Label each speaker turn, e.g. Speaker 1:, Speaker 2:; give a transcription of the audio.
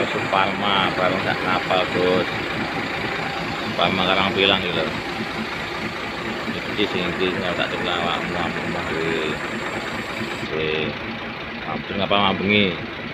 Speaker 1: Suparma bareng sak kapal bos. Suparma Karang bilang gitu. Iki sing tak celak awakmu iki. Mampir ngapa mambengi.